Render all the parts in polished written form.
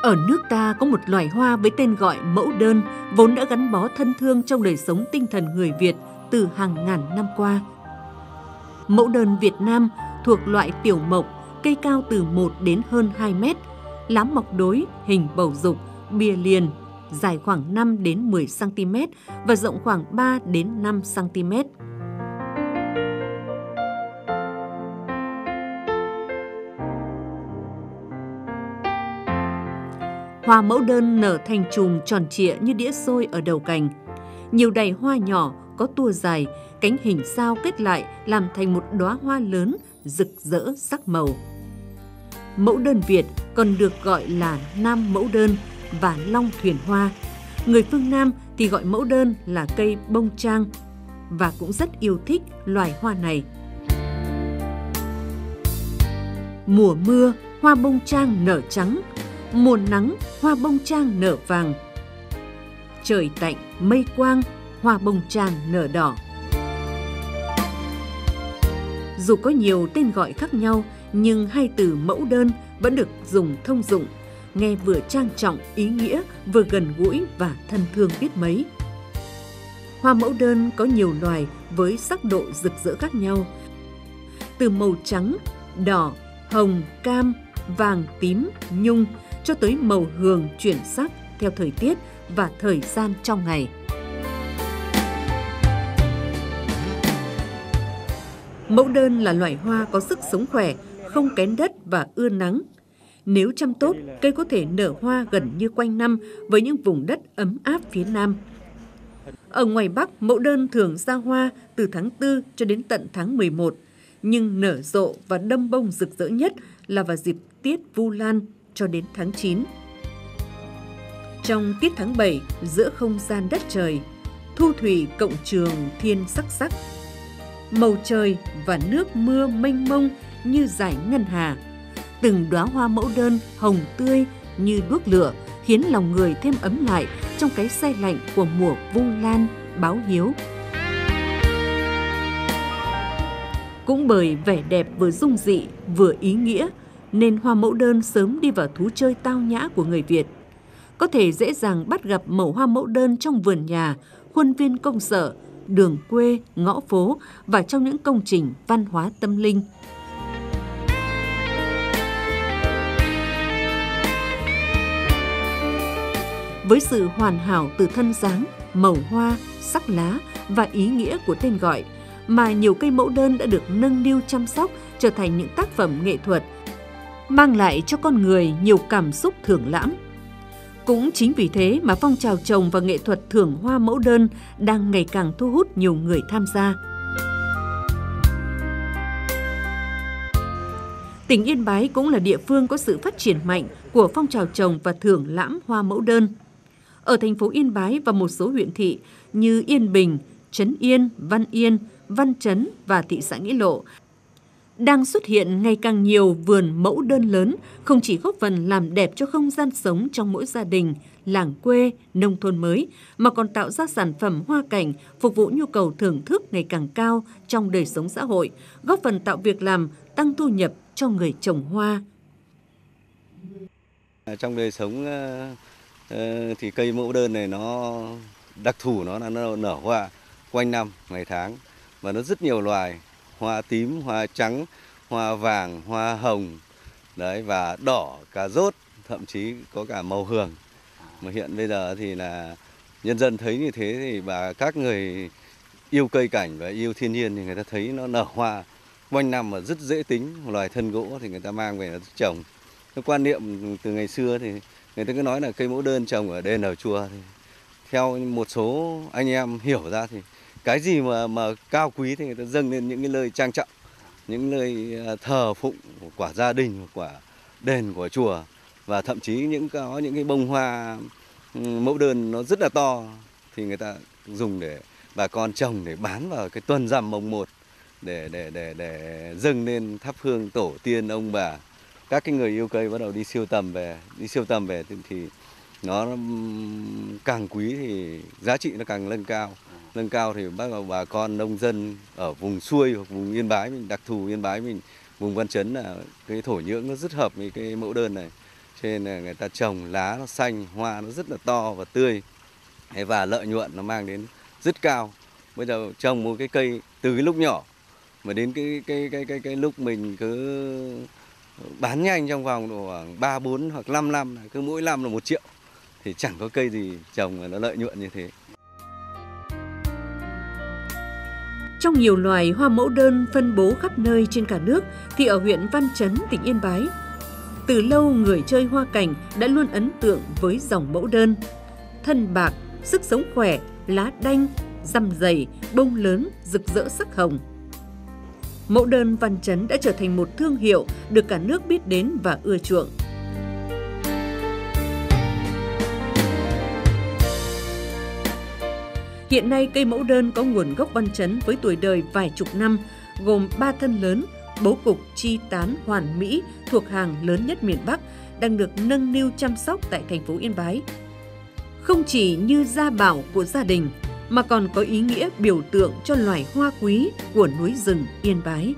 Ở nước ta có một loài hoa với tên gọi mẫu đơn, vốn đã gắn bó thân thương trong đời sống tinh thần người Việt từ hàng ngàn năm qua. Mẫu đơn Việt Nam thuộc loại tiểu mộc, cây cao từ 1 đến hơn 2 mét, lá mọc đối, hình bầu dục, bìa liền, dài khoảng 5 đến 10 cm và rộng khoảng 3 đến 5 cm. Hoa mẫu đơn nở thành chùm tròn trịa như đĩa xôi ở đầu cành. Nhiều đài hoa nhỏ có tua dài, cánh hình sao kết lại làm thành một đóa hoa lớn, rực rỡ sắc màu. Mẫu đơn Việt còn được gọi là Nam mẫu đơn và Long thuyền hoa. Người phương Nam thì gọi mẫu đơn là cây bông trang và cũng rất yêu thích loài hoa này. Mùa mưa, hoa bông trang nở trắng. Mùa nắng, hoa bông trang nở vàng. Trời tạnh, mây quang, hoa bông trang nở đỏ. Dù có nhiều tên gọi khác nhau, nhưng hai từ mẫu đơn vẫn được dùng thông dụng, nghe vừa trang trọng, ý nghĩa, vừa gần gũi và thân thương biết mấy. Hoa mẫu đơn có nhiều loài với sắc độ rực rỡ khác nhau, từ màu trắng, đỏ, hồng, cam, vàng, tím, nhung, cho tới màu hường chuyển sắc theo thời tiết và thời gian trong ngày. Mẫu đơn là loài hoa có sức sống khỏe, không kén đất và ưa nắng. Nếu chăm tốt, cây có thể nở hoa gần như quanh năm với những vùng đất ấm áp phía Nam. Ở ngoài Bắc, mẫu đơn thường ra hoa từ tháng 4 cho đến tận tháng 11, nhưng nở rộ và đâm bông rực rỡ nhất là vào dịp tiết Vu Lan cho đến tháng 9. Trong tiết tháng 7, giữa không gian đất trời, thu thủy cộng trường thiên sắc sắc. Màu trời và nước mưa mênh mông như dải ngân hà. Từng đóa hoa mẫu đơn hồng tươi như đuốc lửa khiến lòng người thêm ấm lại trong cái se lạnh của mùa Vu Lan báo hiếu. Cũng bởi vẻ đẹp vừa dung dị vừa ý nghĩa nên hoa mẫu đơn sớm đi vào thú chơi tao nhã của người Việt. Có thể dễ dàng bắt gặp mẩu hoa mẫu đơn trong vườn nhà, khuôn viên công sở, đường quê, ngõ phố và trong những công trình văn hóa tâm linh. Với sự hoàn hảo từ thân dáng, màu hoa, sắc lá và ý nghĩa của tên gọi, mà nhiều cây mẫu đơn đã được nâng niu chăm sóc trở thành những tác phẩm nghệ thuật, mang lại cho con người nhiều cảm xúc thưởng lãm. Cũng chính vì thế mà phong trào trồng và nghệ thuật thưởng hoa mẫu đơn đang ngày càng thu hút nhiều người tham gia. Tỉnh Yên Bái cũng là địa phương có sự phát triển mạnh của phong trào trồng và thưởng lãm hoa mẫu đơn. Ở thành phố Yên Bái và một số huyện thị như Yên Bình, Trấn Yên, Văn Chấn và thị xã Nghĩa Lộ đang xuất hiện ngày càng nhiều vườn mẫu đơn lớn, không chỉ góp phần làm đẹp cho không gian sống trong mỗi gia đình, làng quê, nông thôn mới, mà còn tạo ra sản phẩm hoa cảnh phục vụ nhu cầu thưởng thức ngày càng cao trong đời sống xã hội, góp phần tạo việc làm, tăng thu nhập cho người trồng hoa. Trong đời sống thì cây mẫu đơn này nó đặc thù, nó nở hoa quanh năm, ngày tháng và nó rất nhiều loài. Hoa tím, hoa trắng, hoa vàng, hoa hồng, đấy, và đỏ, cà rốt, thậm chí có cả màu hường. Mà hiện bây giờ thì là nhân dân thấy như thế thì và các người yêu cây cảnh và yêu thiên nhiên thì người ta thấy nó nở hoa quanh năm và rất dễ tính. Loài thân gỗ thì người ta mang về trồng. Cái quan niệm từ ngày xưa thì người ta cứ nói là cây mẫu đơn trồng ở đền ở chùa. Thì theo một số anh em hiểu ra thì cái gì mà cao quý thì người ta dâng lên những cái nơi trang trọng, những nơi thờ phụng của gia đình, của đền, của chùa, và thậm chí có những cái bông hoa mẫu đơn nó rất là to thì người ta dùng để bà con trồng để bán vào cái tuần rằm mồng 1 để dâng lên thắp hương tổ tiên ông bà. Các cái người yêu cây bắt đầu đi siêu tầm về thì nó càng quý thì giá trị nó càng nâng cao thì bắt đầu bà con nông dân ở vùng xuôi hoặc vùng Yên Bái mình, đặc thù Yên Bái mình, vùng Văn Chấn là cái thổ nhưỡng nó rất hợp với cái mẫu đơn này, cho nên là người ta trồng lá nó xanh, hoa nó rất là to và tươi. Và lợi nhuận nó mang đến rất cao. Bây giờ trồng một cái cây từ cái lúc nhỏ mà đến cái lúc mình cứ bán nhanh trong vòng độ khoảng 3, 4 hoặc 5 năm, cứ mỗi năm là 1 triệu thì chẳng có cây gì trồng mà nó lợi nhuận như thế. Trong nhiều loài hoa mẫu đơn phân bố khắp nơi trên cả nước thì ở huyện Văn Chấn, tỉnh Yên Bái, từ lâu người chơi hoa cảnh đã luôn ấn tượng với dòng mẫu đơn. Thân bạc, sức sống khỏe, lá đanh, răm dày, bông lớn, rực rỡ sắc hồng. Mẫu đơn Văn Chấn đã trở thành một thương hiệu được cả nước biết đến và ưa chuộng. Hiện nay cây mẫu đơn có nguồn gốc Văn Chấn với tuổi đời vài chục năm, gồm 3 thân lớn, bố cục chi tán hoàn mỹ thuộc hàng lớn nhất miền Bắc, đang được nâng niu chăm sóc tại thành phố Yên Bái. Không chỉ như gia bảo của gia đình, mà còn có ý nghĩa biểu tượng cho loài hoa quý của núi rừng Yên Bái.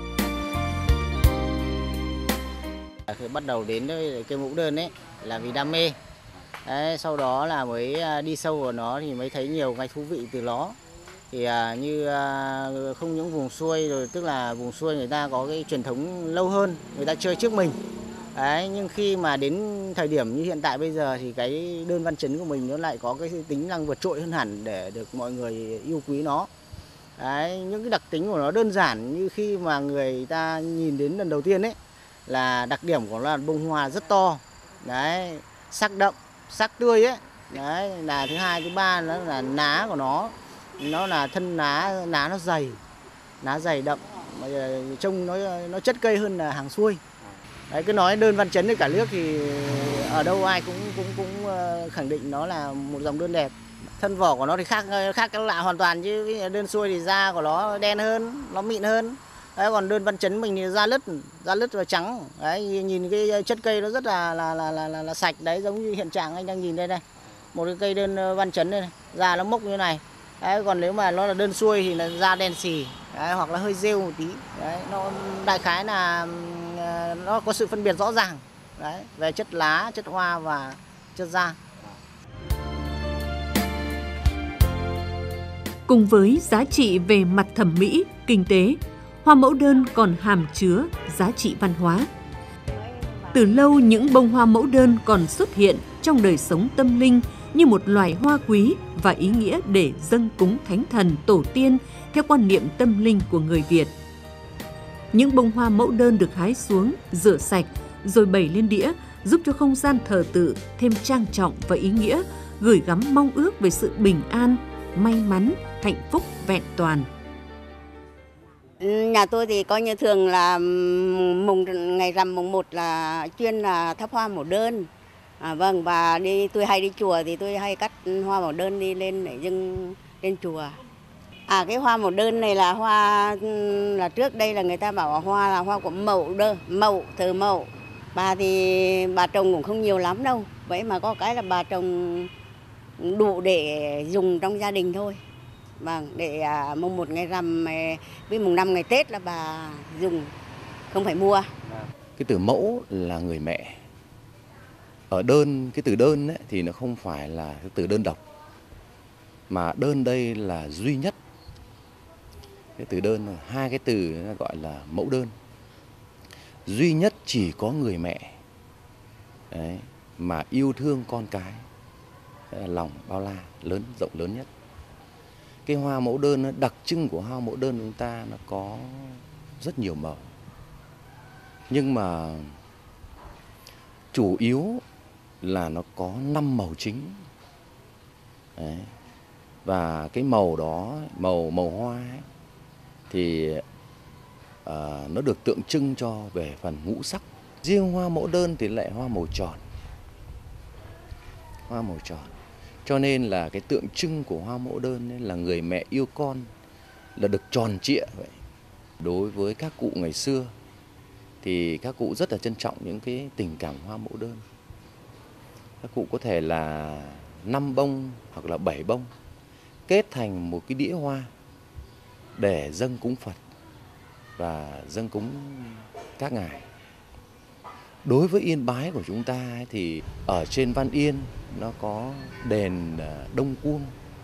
Bắt đầu đến cây mẫu đơn ấy là vì đam mê. Đấy, sau đó là mới đi sâu vào nó thì mới thấy nhiều cái thú vị từ nó. Thì như không những vùng xuôi rồi, tức là vùng xuôi người ta có cái truyền thống lâu hơn, người ta chơi trước mình. Đấy, nhưng khi mà đến thời điểm như hiện tại bây giờ thì cái đơn Văn Chấn của mình nó lại có cái tính năng vượt trội hơn hẳn để được mọi người yêu quý nó. Đấy, những cái đặc tính của nó đơn giản như khi mà người ta nhìn đến lần đầu tiên ấy là đặc điểm của nó là bông hoa rất to. Đấy, sắc đậm, sắc tươi ấy. Đấy là thứ hai, thứ ba nó là lá của nó là thân lá nó dày, lá dày đậm, mà trông nó chất cây hơn là hàng xuôi. Đấy, cứ nói đơn Văn Chấn ở cả nước thì ở đâu ai cũng khẳng định nó là một dòng đơn đẹp. Thân vỏ của nó thì khác cái lạ hoàn toàn, chứ đơn xuôi thì da của nó đen hơn, nó mịn hơn. Đấy, còn đơn Văn Chấn mình thì da lứt và trắng. Đấy, nhìn cái chất cây nó rất là sạch. Đấy, giống như hiện trạng anh đang nhìn đây này, một cái cây đơn Văn Chấn này, da nó mốc như này. Đấy, còn nếu mà nó là đơn xuôi thì là da đen xì. Đấy, hoặc là hơi rêu một tí. Đấy, nó đại khái là nó có sự phân biệt rõ ràng. Đấy, về chất lá, chất hoa và chất da. Cùng với giá trị về mặt thẩm mỹ, kinh tế, hoa mẫu đơn còn hàm chứa giá trị văn hóa. Từ lâu những bông hoa mẫu đơn còn xuất hiện trong đời sống tâm linh như một loài hoa quý và ý nghĩa để dâng cúng thánh thần, tổ tiên theo quan niệm tâm linh của người Việt. Những bông hoa mẫu đơn được hái xuống, rửa sạch rồi bày lên đĩa giúp cho không gian thờ tự thêm trang trọng và ý nghĩa, gửi gắm mong ước về sự bình an, may mắn, hạnh phúc vẹn toàn. Nhà tôi thì coi như thường là ngày rằm mùng 1 là chuyên là thắp hoa mẫu đơn. Vâng, và tôi hay đi chùa thì tôi hay cắt hoa mẫu đơn đi lên để dâng lên chùa. Cái hoa mẫu đơn này là hoa là trước đây là người ta bảo hoa là hoa của thờ Mậu. Bà thì bà trồng cũng không nhiều lắm đâu. Vậy mà có cái là bà trồng đủ để dùng trong gia đình thôi. Vâng, để mùng 1 ngày rằm với mùng 5 ngày Tết là bà dùng, không phải mua. Cái từ mẫu là người mẹ. Ở cái từ đơn ấy, thì nó không phải là cái từ đơn độc, mà đơn đây là duy nhất. Cái từ đơn, hai cái từ gọi là mẫu đơn. Duy nhất chỉ có người mẹ. Đấy, mà yêu thương con cái. Đấy là lòng bao la, rộng lớn nhất. Cái hoa mẫu đơn, đặc trưng của hoa mẫu đơn của chúng ta nó có rất nhiều màu. Nhưng mà chủ yếu là nó có 5 màu chính. Đấy. Và cái màu đó, màu hoa ấy, thì nó được tượng trưng cho về phần ngũ sắc. Riêng hoa mẫu đơn thì lại hoa màu tròn. Hoa màu tròn. Cho nên là cái tượng trưng của hoa mẫu đơn ấy là người mẹ yêu con, là được tròn trịa vậy. Đối với các cụ ngày xưa thì các cụ rất là trân trọng những cái tình cảm hoa mẫu đơn. Các cụ có thể là 5 bông hoặc là 7 bông kết thành một cái đĩa hoa để dâng cúng Phật và dâng cúng các ngài. Đối với Yên Bái của chúng ta ấy, thì ở trên Văn Yên nó có đền Đông Cuông.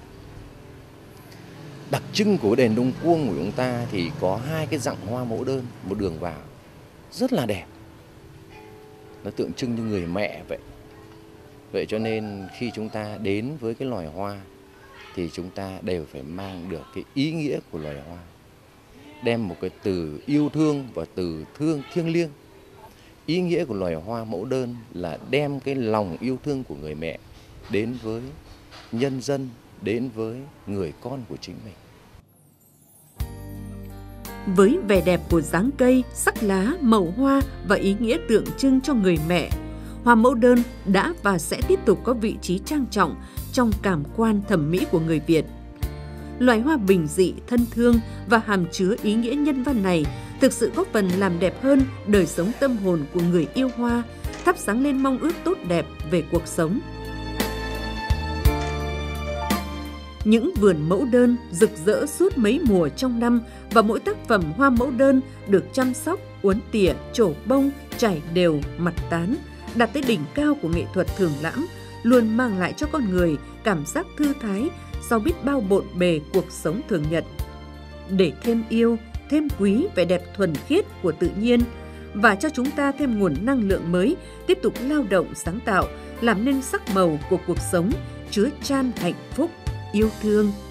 Đặc trưng của đền Đông Cuông của chúng ta thì có hai cái dặng hoa mẫu đơn, một đường vào rất là đẹp. Nó tượng trưng như người mẹ vậy. Vậy cho nên khi chúng ta đến với cái loài hoa thì chúng ta đều phải mang được cái ý nghĩa của loài hoa. Đem một cái từ yêu thương và từ thương thiêng liêng. Ý nghĩa của loài hoa mẫu đơn là đem cái lòng yêu thương của người mẹ đến với nhân dân, đến với người con của chính mình. Với vẻ đẹp của dáng cây, sắc lá, màu hoa và ý nghĩa tượng trưng cho người mẹ, hoa mẫu đơn đã và sẽ tiếp tục có vị trí trang trọng trong cảm quan thẩm mỹ của người Việt. Loài hoa bình dị, thân thương và hàm chứa ý nghĩa nhân văn này thực sự góp phần làm đẹp hơn đời sống tâm hồn của người yêu hoa, thắp sáng lên mong ước tốt đẹp về cuộc sống. Những vườn mẫu đơn rực rỡ suốt mấy mùa trong năm và mỗi tác phẩm hoa mẫu đơn được chăm sóc, uốn tỉa, trổ bông, trải đều, mặt tán, đạt tới đỉnh cao của nghệ thuật thường lãm, luôn mang lại cho con người cảm giác thư thái sau biết bao bộn bề cuộc sống thường nhật. Để thêm yêu, thêm quý vẻ đẹp thuần khiết của tự nhiên và cho chúng ta thêm nguồn năng lượng mới, tiếp tục lao động sáng tạo, làm nên sắc màu của cuộc sống chứa chan hạnh phúc, yêu thương.